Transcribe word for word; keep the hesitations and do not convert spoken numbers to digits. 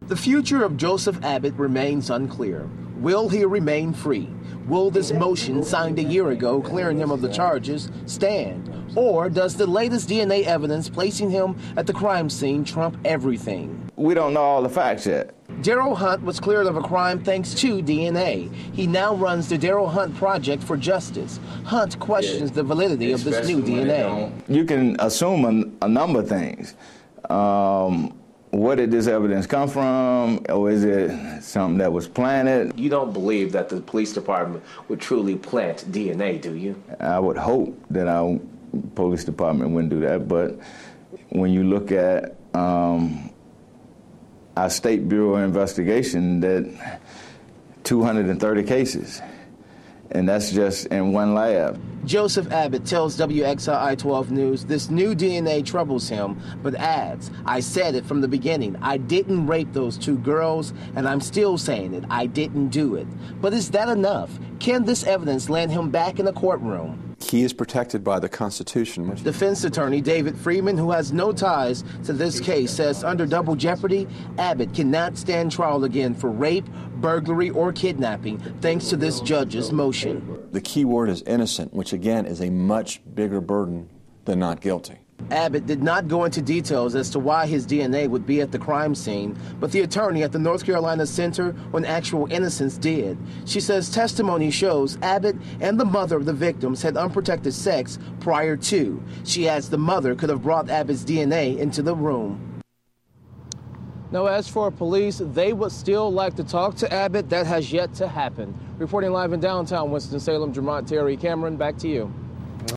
The future of Joseph Abbitt remains unclear. Will he remain free? Will this motion signed a year ago clearing him of the charges stand? Or does the latest D N A evidence placing him at the crime scene trump everything? We don't know all the facts yet. Daryl Hunt was cleared of a crime thanks to D N A. He now runs the Daryl Hunt Project for Justice. Hunt questions yeah, the validity of this new D N A. You can assume a, a number of things. Um, Where did this evidence come from, or is it something that was planted? You don't believe that the police department would truly plant D N A, do you? I would hope that our police department wouldn't do that, but when you look at um, our State Bureau of Investigation, that two hundred thirty cases, and that's just in one lab. Joseph Abbitt tells W X I I twelve News this new D N A troubles him, but adds, I said it from the beginning. I didn't rape those two girls, and I'm still saying it. I didn't do it. But is that enough? Can this evidence land him back in a courtroom? He is protected by the Constitution. Defense attorney David Freeman, who has no ties to this case, says under double jeopardy, Abbitt cannot stand trial again for rape, burglary, or kidnapping, thanks to this judge's motion. The key word is innocent, which again is a much bigger burden than not guilty. Abbitt did not go into details as to why his D N A would be at the crime scene, but the attorney at the North Carolina Center on Actual Innocence did. She says testimony shows Abbitt and the mother of the victims had unprotected sex prior to. She adds the mother could have brought Abbitt's D N A into the room. Now, as for police, they would still like to talk to Abbitt. That has yet to happen. Reporting live in downtown Winston-Salem, Jermont Terry Cameron, back to you.